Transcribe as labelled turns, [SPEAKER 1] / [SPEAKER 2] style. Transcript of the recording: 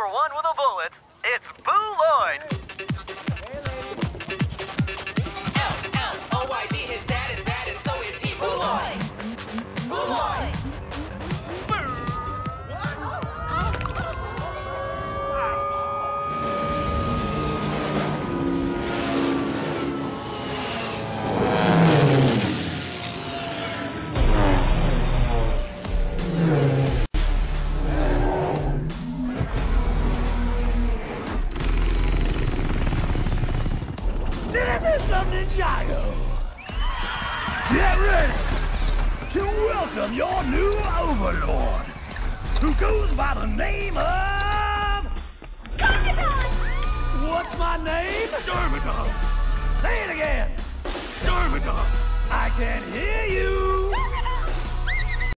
[SPEAKER 1] one with a bullet. It's Boo Lloyd.
[SPEAKER 2] L-L-O-Y-D, his dad is bad, and so is he. Boo Lloyd! Boo Lloyd!
[SPEAKER 3] Citizens of Ninjago, get ready to welcome your new overlord, who goes by the name of... Garmadon! What's my name? Garmadon! Say it again! Garmadon! I can't hear you!